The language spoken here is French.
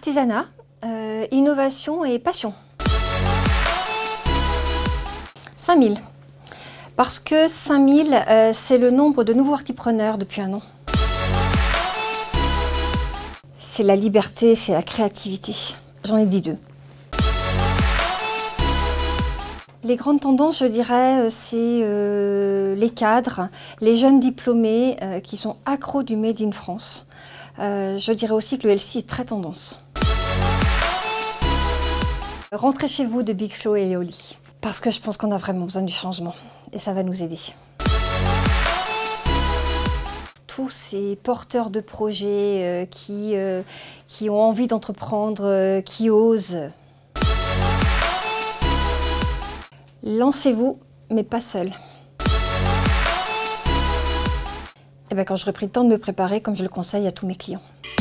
Artisanat, innovation et passion. 5000. Parce que 5000, c'est le nombre de nouveaux artipreneurs depuis un an. C'est la liberté, c'est la créativité. J'en ai dit 2. Les grandes tendances, je dirais, c'est les cadres, les jeunes diplômés qui sont accros du Made in France. Je dirais aussi que le healthy est très tendance. Rentrez chez vous de Big Flo et Léolie, parce que je pense qu'on a vraiment besoin du changement et ça va nous aider. Tous ces porteurs de projets qui ont envie d'entreprendre, qui osent. Lancez-vous, mais pas seul. Et bien, quand j'aurai pris le temps de me préparer, comme je le conseille à tous mes clients.